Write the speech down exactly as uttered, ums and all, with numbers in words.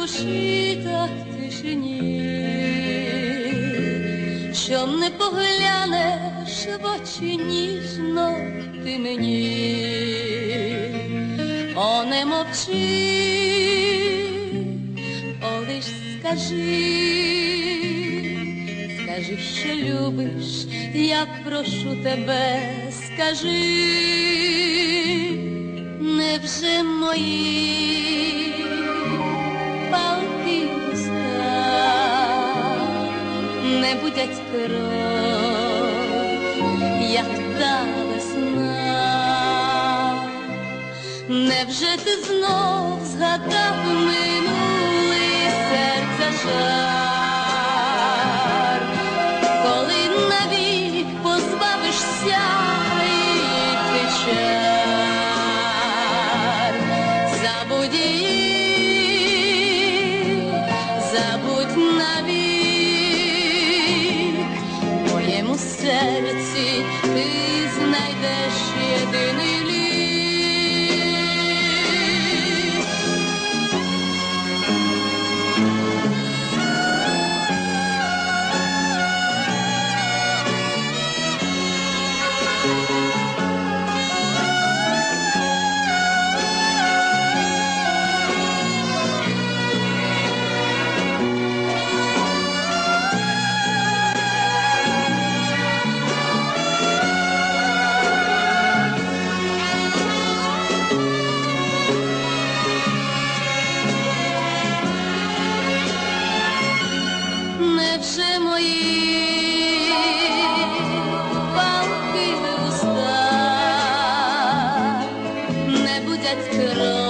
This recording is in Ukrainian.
душі так тишині, що не поглянеш в очі ніжно ти мені. О, не мовчи, о, лиш скажи, скажи, що любиш, я прошу тебе, скажи, невже мої палки уста не будять кров, як та весна? Невже ти знов згадав минулий серця жар, коли навік позбавишся її чар? Забудь її, забудь навік, в моєму серці ти знайдеш єдиний лік. Невже мої палки уста не будять кров?